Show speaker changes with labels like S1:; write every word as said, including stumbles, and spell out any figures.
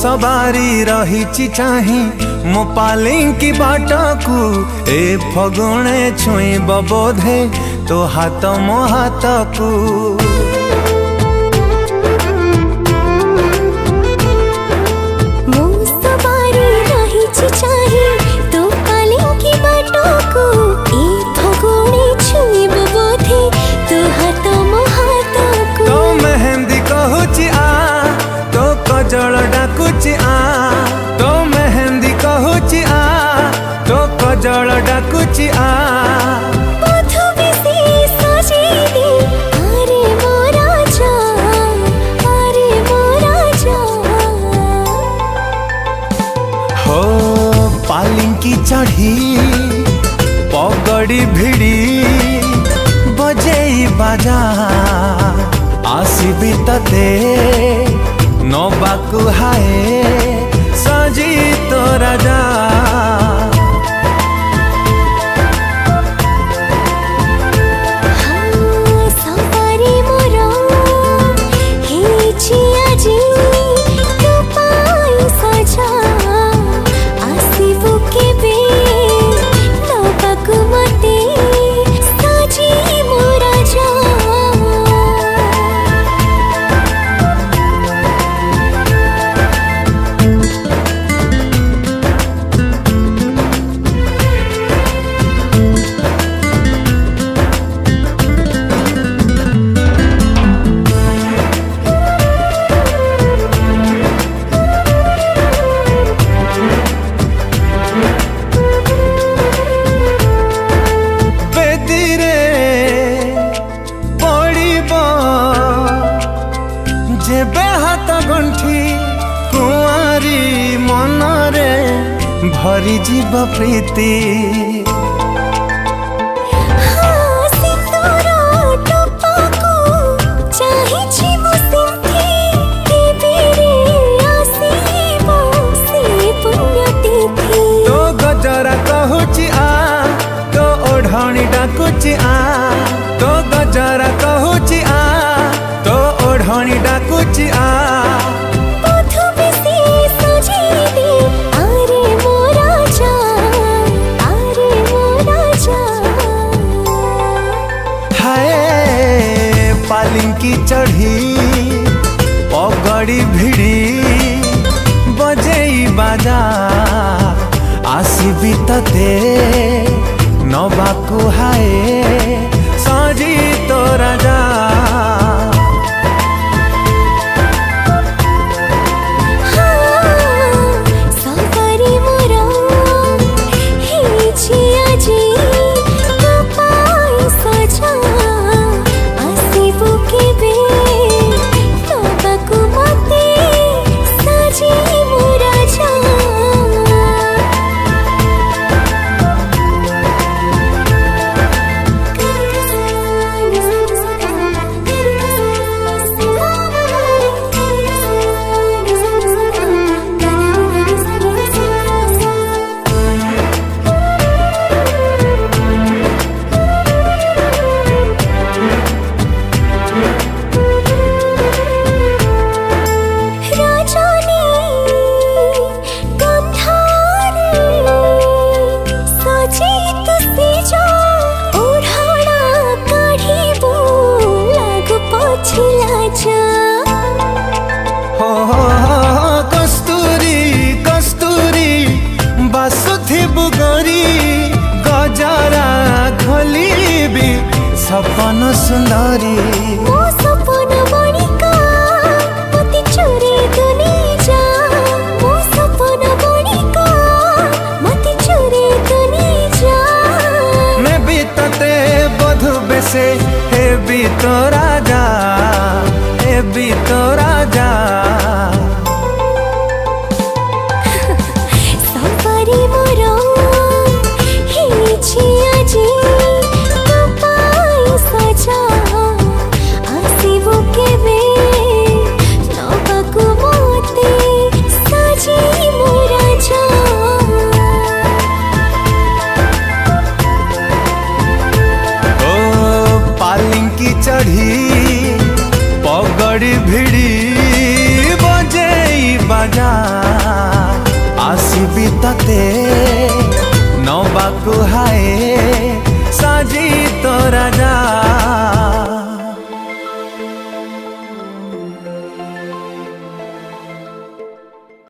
S1: सवारी रही चाही मो पालिंकी बाटकू ए फगुणे छुईब बोधे तो हाथ मो हाथकू जल डाकुची आ तो मेहंदी कहूची आ तो कजल डाकुची आ हो पालिंकी चढ़ी पगड़ी भिड़ी बजेई बाजा आसीबी तते नबाकू हाय सजी तो राजा कुआरी मनरे भरी जीव प्रीति तो गजरा कहूची आ तो ओढ़नी डाकुची आ तो गजरा कहूची आ तो ओढ़नी डाकुची आ पालिंकी चढ़ी पगड़ी भिड़ी बजेई बाजा आसीबी तते नबाकू हाय सजी तो राजा कस्तूरी कस्तूरी बासुथी बुगरी गजरा घोलीबी सपन सुंदरी सपन बणिका मती चोरी दुनी जा मो सपन बणिका मती चोरी दुनी जा मैं भी तते बधु बेसे हे भी तो राजा हे भी तो राजा सजा मते नबाकु हाए साजी तोरा जा।